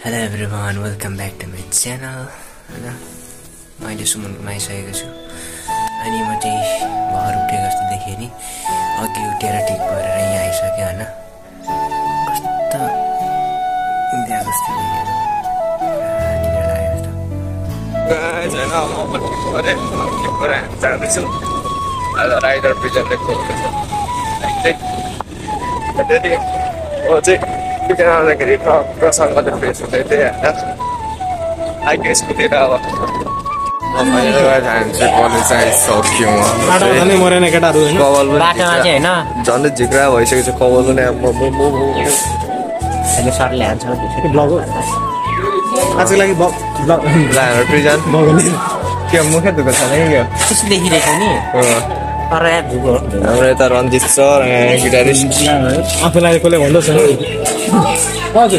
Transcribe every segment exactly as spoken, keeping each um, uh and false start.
Hello everyone, welcome back to my channel. हैन मैले सुमनको आइसकेको छु अनि म चाहिँ भर उठे जस्तो देखेँ नि अघि उठेर ठिक भएर यहाँ आइसक्यो हैन कस्तो इन्डिया जस्तो देखेँ निद्रा लाग्यो जस्तो गाइस हैन म अरे के कुरा जाँदैछु आज राइडर प्रेजेन्टले खोलेको छ अहिले ओ चाहिँ किन आउँदाखेरि प्रसङ्ग त फेस हुँदै थियो हैन आइके स्कुटी र अब मैले जान्छु कलेज चाहिँ सक्यो बाटो झनै मरेन केटाहरु हैन बाटोमा चाहिँ हैन झन् झिक्रा भइसकेको छ कवल पनि अब म म अहिले सरले हान्छ त्यसरी ब्लग हो आजको लागि ब्लग लाएर प्रेजेन्ट बगले के मुखे दुख छ नि के कस्तो देखिरहेको नि अरे दुगो हाम्रो यता रञ्जित सर गिटारिस्ट आफूलाई कसले भन्दैछ हजुर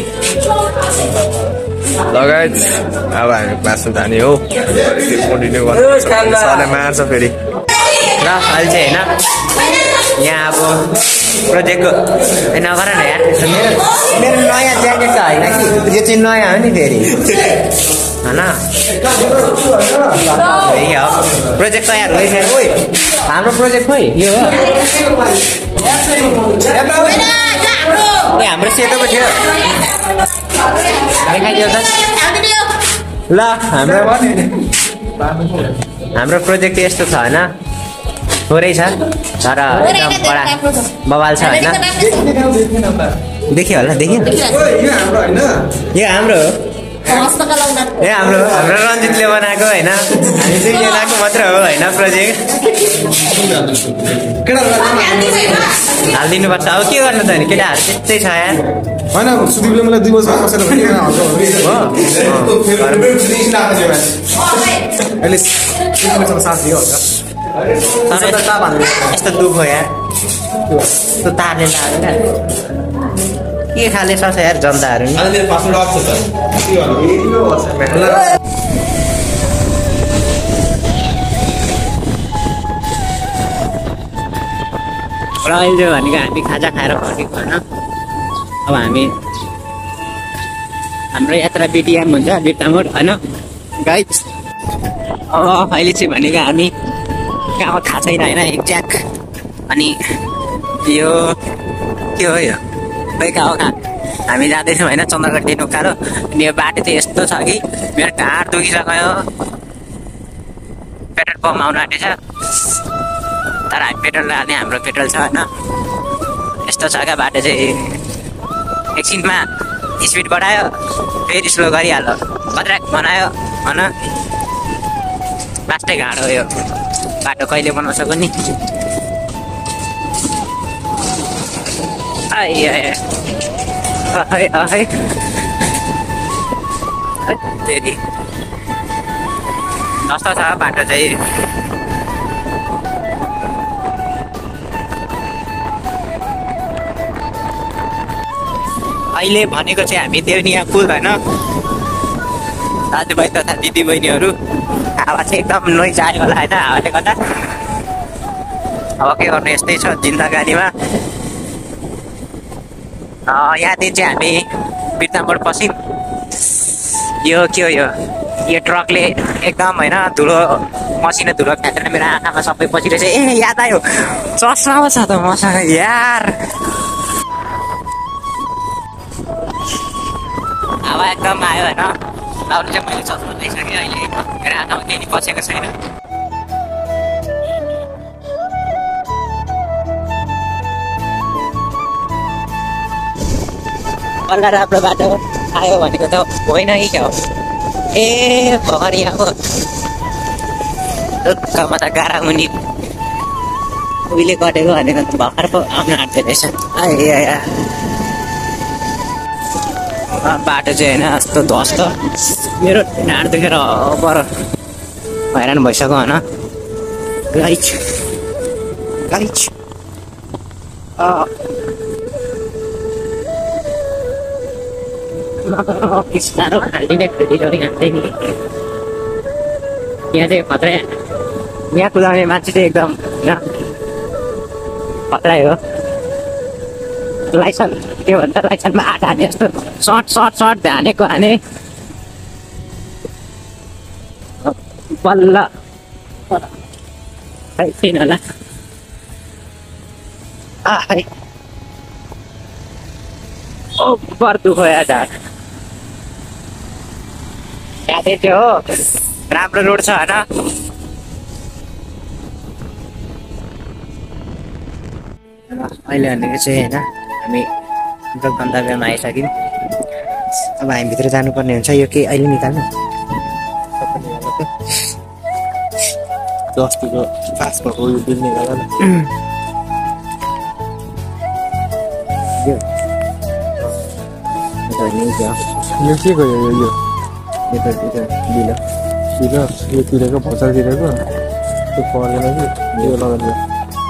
लगायत अब हामी क्लासमा जाने हो कन्टिन्यू गर्नु सरले मार्छ फेरि र अहिले चाहिँ हैन यहाँ अब प्रोजेक्टको ए नगर न यार मेरो नयाँ ज्याकेट त होइन कि यो चाहिँ नयाँ हो नि फेरि हैन यही हो प्रोजेक्ट तयार भइसक्यो ओइ हाम्रो प्रोजेक्ट खोइ यो हो हाम्रो सेतोको थियो देखाइदियो त ल हाम्रो हाम्रो प्रोजेक्ट यस्तो छ हैन थोरै छ तर एकदम बडा बवाल छ हैन देखियो होला देखियो यो हाम्रो ए हाम्रो हाम्रो रञ्जितले बनाएको हैन हामी दुईजनाको मात्र हो हैन प्रोजेक्ट हालिदिनु पर्छ अब के गर्नु त नि केटाहरू त्यस्तै छ यार हैन सुदीपले मलाई दुई बजे बसेर भने अहिले सुदीपसँग साथ दियो होला यस्तो दुख हो यार त्यो तारले लाग्यो के खाले छ यार जनताहरू नि मेरो पासवर्ड अफ छ त के गर्नु र अहिले भनेको हामी खाजा खाएर फर्केको होइन अब हामी हाम्रो यात्रा बिटिएम हुन्छ बिर्तामोड होइन गाइस अब अहिले चाहिँ भनेको हामी कहाँ थाहा छैन होइन एक्ज्याक्ट अनि यो के हो यो खै कहाँ हो कहाँ हामी जाँदैछौँ होइन चन्द्रगढी उकालो अनि यो बाटो चाहिँ यस्तो छ कि मेरो ढाड दुखिसक्यो पेट्रोल पम्प आउनु आँटेछ तर हामी पेट्रोल हाल्ने हाम्रो पेट्रोल छ होइन यस्तो छ क्या बाटो चाहिँ एकछिनमा स्पिड बढायो फेरि स्लो गरिहाल्यो भद्राक बनायो होइन लास्टै गाडो हो यो बाटो कहिले बनाउँछ पनि फेरि कस्तो छ बाटो चाहिँ अहिले भनेको चाहिँ हामी देउनिया पुल होइन दाजुभाइ तथा दिदीबहिनीहरू हावा चाहिँ एकदम नोइज आयो होला होइन हावाले गर्दा अब के गर्नु यस्तै छ जिन्दगानीमा यहाँदेखि चाहिँ हामी बिर्तामोड पस्यौँ यो के हो यो यो ट्रकले एकदम होइन धुलो मसिनो धुलो फ्याँकेर मेरो आँखामा सबै पसिरहेछ ए याद आयो चस्मा छ त मसँग यार हावा एकदम आयो होइन अरू चाहिँ मैले चस्मा लगाइसकेँ अहिले मेरो आँखामा केही पसेको छैन बल्ल राम्रो बाटो आयो भनेको त होइन कि क्या हो ए भर्खर यहाँ ढुक्कमा त गाह्रो मुनि उहिले कटेको भनेको त भर्खर पो आउनु आँट्दो रहेछ आए बाटो चाहिँ होइन यस्तो ध्वस्त मेरो ढाड देखेर पर हैरान भइसक्यो होइन गाइच गाइच साह्रो खाल्दिने फेरि खाँदै नि यहाँ चाहिँ खत्रै यहाँ कुदाउने मान्छे चाहिँ एकदम होइन खत्रै हो लाइसन के भन्छ लाइसनमा आठ हाने जस्तो सर्ट सर्ट सर्ट हानेको हाने बल्ल खै किन होला आइ ओ बर दुखो याद यादै थियो हो राम्रो रोड छ होइन अहिले भनेको चाहिँ होइन हामी हाम्रो गन्तव्यमा आइसक्यौँ अब हामी भित्र जानुपर्ने हुन्छ यो के अहिले निकाल्नु अस्तिको पास भएको यो बिल निकाल यो के गयो यो यो बिल बिल यो तिरेको भर्चर तिरेको त्यो पर्दैन कि यो लगाएर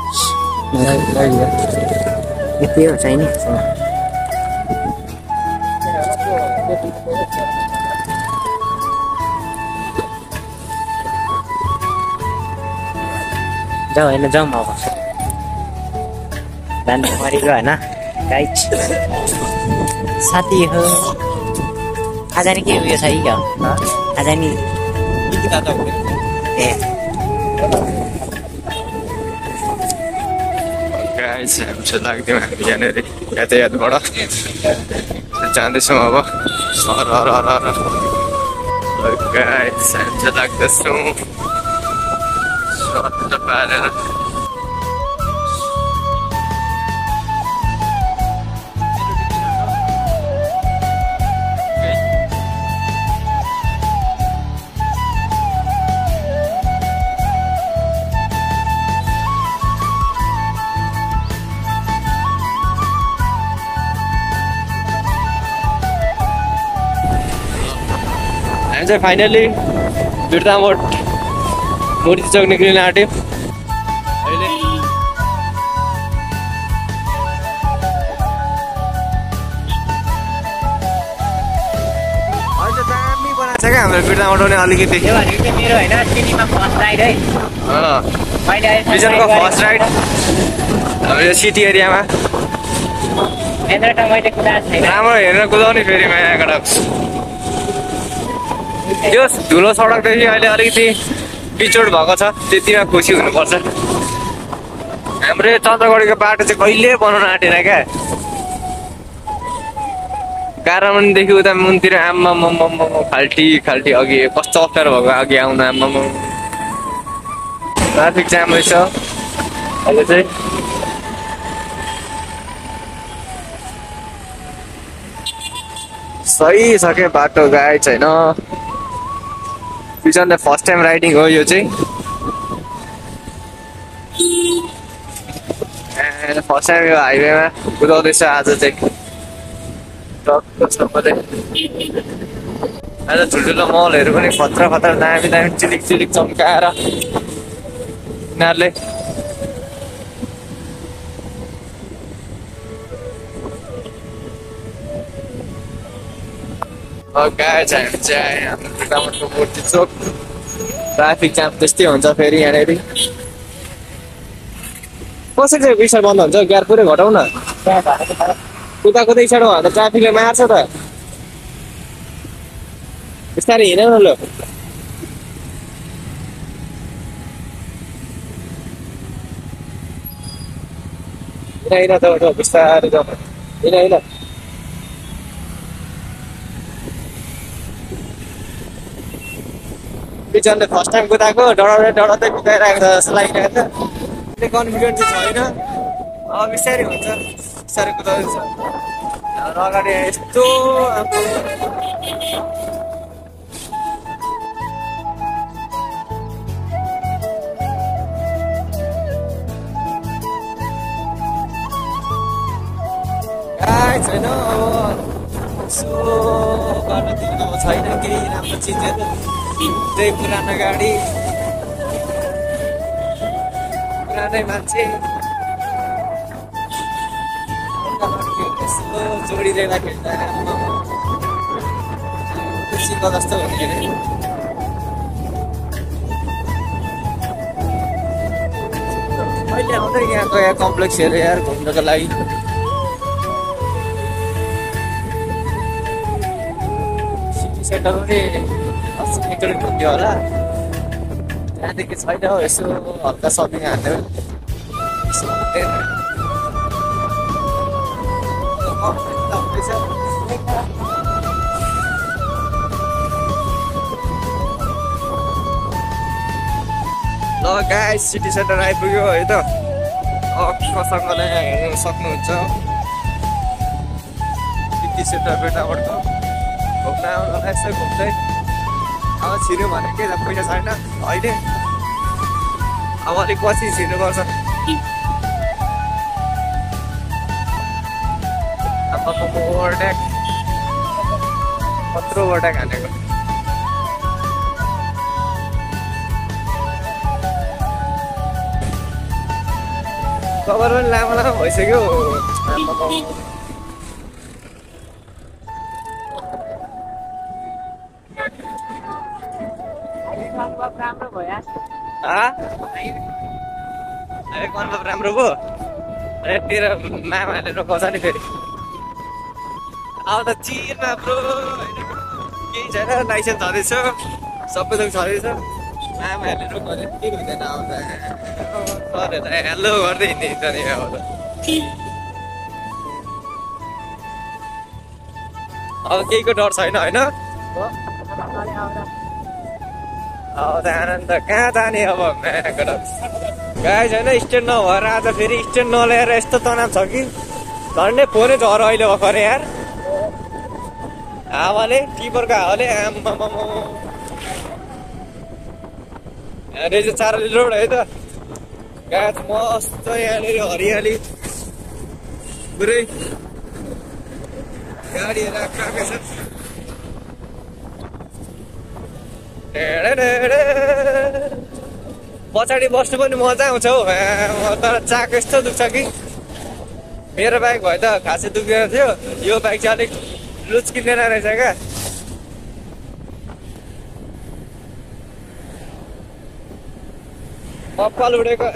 यति हो छैन जाऊ होइन जाउँ अब जानु मरेको होइन गाइड साथी हो आज नि के उयो छ कि क्या आज नि ए गाइस हामी लाग्थ्यौँ हामी यहाँनिर यातायातबाट जाँदैछौँ अब गाइस हामी लाग्दैछौँ सट्ट पारेर हामी चाहिँ फाइनली बिर्तामोड मूर्ति चौक निक्लिन आँट्यो अहिले अहिले दामी बनाएको छ क्या हाम्रो बिर्तामोड पनि अलिकति यो भनेको चाहिँ मेरो होइन सिनेमा फर्स्ट राइड है मैले बिजनको फर्स्ट राइड हाम्रो यो सिटी एरियामा यहाँबाट मैले कुदाएको छैन राम्रो हेरेर कुदाउने फेरि यहाँबाट यो धुलो सडकदेखि अहिले अलिकति पिचोड भएको छ त्यतिमा खुसी हुनुपर्छ हाम्रो यो चन्द्रगढीको बाटो चाहिँ कहिले बनाउन आँटेन क्या कारामनदेखि उता मुनतिर आम्मा मम्म खाल्टी खाल्टी अघि कस्तो अप्ठ्यारो भएको अघि आउनु आम्मा ट्राफिक जाम रहेछ अहिले चाहिँ सही छ क्या बाटो गाडी छैन पिछन फर्स्ट टाइम राइडिङ हो यो चाहिँ फर्स्ट टाइम यो हाइवेमा कुदाउँदैछ आज चाहिँ आज ठुल्ठुलो मलहरू पनि खतरा खतरा दामी दामी चिलिक चिलिक चम्काएर यिनीहरूले गाडी चाहिँ चाहिँ हाम्रो बिर्तामोडको मूर्ति चोक ट्राफिक जाम त्यस्तै हुन्छ फेरि यहाँनिर कसरी चाहिँ बिस्तार बन्द हुन्छ ग्यार पुरै घटाउ न कुदा कुदै स्टार्ट भयो भने त ट्राफिकले मार्छ त बिस्तारै हिँड न ल हिँड हिँड त बिस्तारै जाऊ हिँड हिँड पिछनले फर्स्ट टाइम कुदाएको डराउँदै डराउँदै कुदाइरहेको छ जस्तो लागिरहेको छ त्यो कन्फिडेन्ट चाहिँ छैन अब बिस्तारै हुन्छ बिस्तारै कुदाउँदैछ हाम्रो अगाडि यस्तो छैन अब यसो बाटोतिर अब छैन केही राम्रो चिजहरू त्यही पुरानो गाडी पुरानै मान्छे जोडिँदैन खेल्दा सिक्का जस्तो हुने अरे मैले आउँदै यहाँको यहाँ कम्प्लेक्सहरू यार घुम्नको लागि सेन्टर पनि एकचोटि घुम्यो होला त्यहाँदेखि छैन हौ यसो हल्का सपिङ हाल्ने ल गाइस सिटी सेन्टर आइपुग्यो है त अक्कसँगले हेर्नु सक्नुहुन्छ सिटी सेन्टर बेटाबाट घुम्न आउनु यसो घुम्दै अब छिर्यो भने के पैसा छैन अहिले अब अलिक पछि छिर्नुपर्छ अब ओभरट्याक कत्रो ओभरट्याक हानेको कभर पनि लामो लामो भइसक्यो राम्रो भयो अनुभव राम्रो भयो ए तेरो मामाले रोकाउँछ नि फेरि अब त चिरमा ब्रो केही छैन लाइसेन्स छँदैछ सबै थोक छँदैछ मामाहरूले रोकाउँछ के हुँदैन आउँदा सर हेलो गर्दै हिँड्ने नि अब त अब केहीको डर छैन होइन अब आनन्द कहाँ जाने अब गाई छैन स्ट्यान्ड नभएर आज फेरि स्ट्यान्ड नल्याएर यस्तो तनाव छ कि झन्डै फोनै झर अहिले भर्खर यार हावाले टिपरको हावाले आम्मामा रेजो चारली रोड है त गाछ मस्त यहाँनिर हरियाली पुरै गाडीहरू आएको छ पछाडि बस्नु पनि मजा आउँछ हौ तर चाक यस्तो दुख्छ कि मेरो बाइक भए त खासै दुख्दैन थियो यो बाइक चाहिँ अलिक लुच्किँदैन रहेछ क्या कपाल उडेको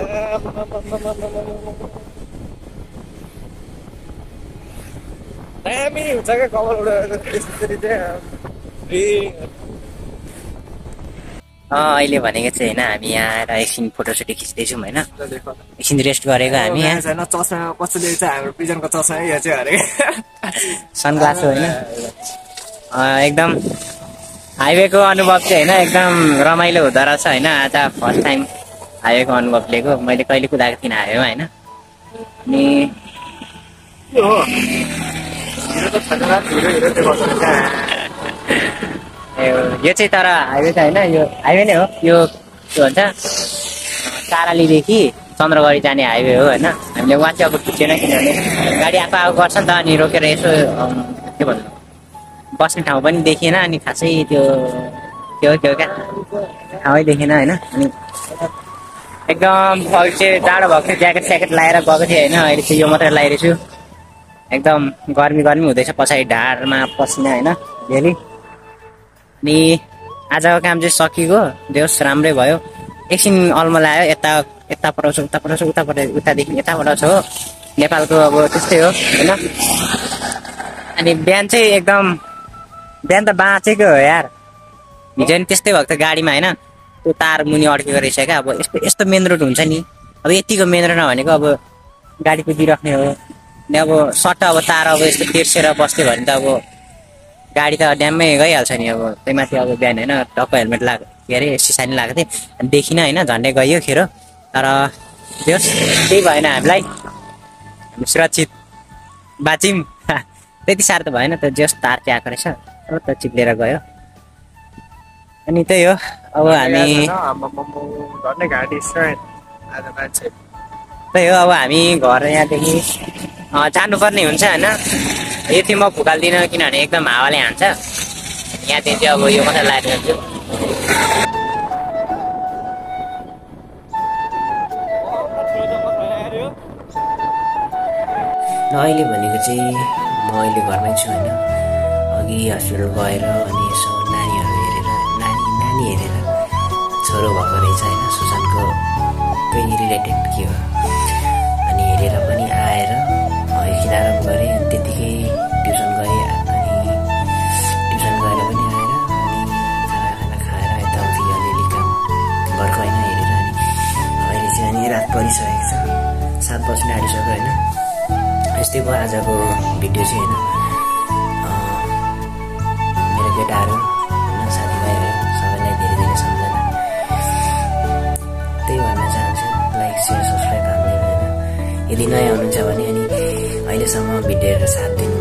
दामी हुन्छ क्या कपाल उडेको त्यसरी चाहिँ अहिले भनेको चाहिँ होइन हामी यहाँ आएर एकछिन फोटोसुट खिच्दैछौँ होइन एकछिन रेस्ट गरेको हामी यहाँ छैन चस्मा कसैले चाहिँ हाम्रो पिजनको चस्मा यो चाहिँ अरे सनग्लास हो होइन एकदम हाइवेको अनुभव चाहिँ होइन एकदम रमाइलो हुँदो रहेछ होइन आज फर्स्ट टाइम हाइवेको अनुभव लिएको मैले कहिले कुदाएको थिइनँ हाइवेमा होइन अनि यो चाहिँ तर हाइवे त होइन यो हाइवे नै हो यो के भन्छ कारालीदेखि चन्द्रगढी जाने हाइवे हो होइन हामीले वहाँ चाहिँ अब खिचेन किनभने गाडी आएको आएको गर्छ नि त अनि रोकेर यसो के भन्नु बस्ने ठाउँ पनि देखिएन अनि खासै त्यो त्यो त्यो क्या ठाउँै देखिएन होइन अनि एकदम अघि चाहिँ जाडो भएको थियो ज्याकेट स्याकेट लगाएर गएको थिएँ होइन अहिले चाहिँ यो मात्रै लगाइरहेको छु एकदम गर्मी गर्मी हुँदैछ पछाडि ढाडमा पसिना होइन धेरै अनि आजको काम चाहिँ सकिएको देउस राम्रै भयो एकछिन अल्मला आयो यता यता पठाउँछ उता पठाउँछ उता पठाउँछ उतादेखि यता पठाउँछ हो नेपालको अब त्यस्तै हो होइन अनि बिहान चाहिँ एकदम बिहान त बाँचेको हो यार हिजो नि त्यस्तै भएको थियो गाडीमा होइन त्यो तार मुनि अड्केको रहेछ क्या अब यस्तो यस्तो मेन रोड हुन्छ नि अब यतिको मेन रोड नभनेको अब गाडी कुदिराख्ने हो अनि अब सट्ट अब तार अब यस्तो तेर्सेर बस्थ्यो भने त अब गाडी त ड्याममै गइहाल्छ नि अब त्यही माथि अब बिहान होइन टक्क हेलमेट लाग के अरे सिसा नि लगाएको थिएँ अनि देखिनँ होइन झन्डै गयो खेर तर त्यो त्यही भएन हामीलाई हामी सुरक्षित बाँच्यौँ त्यति साह्रो त भएन त जस तार चाहिँ आएको रहेछ अब त चिप्लेर गयो अनि त्यही हो अब हामी त्यही हो अब हामी घर यहाँदेखि जानुपर्ने हुन्छ होइन यति म फुकाल्दिनँ किनभने एकदम हावाले हान्छ यहाँदेखि चाहिँ अब यो मात्रै लगाएर जान्छु र अहिले भनेको चाहिँ म अहिले घरमै छु होइन अघि हस्पिटल गएर अनि यसो नानीहरू हेरेर नानी नानी हेरेर छोरो भएको रहेछ होइन सुशान्तको कोही रिलेटेड के हो अनि हेरेर पनि आएर एकछिन आराम गरेँ अनि त्यतिकै ट्युसन गएँ अनि ट्युसन गएर पनि आएर सात बज्न आँटिसक्यो होइन। यस्तै भयो आजको भिडियो चाहिँ होइन। मेरो केटाहरू होइन, साथीभाइहरू सबैलाई धेरै धेरै सम्झना। त्यही भन्न चाहन्छु, लाइक सेयर सब्सक्राइब हाल्ने होइन। यदि नयाँ हुनुहुन्छ भने अनि अहिलेसम्म भिडियो हेरेर साथ दिनु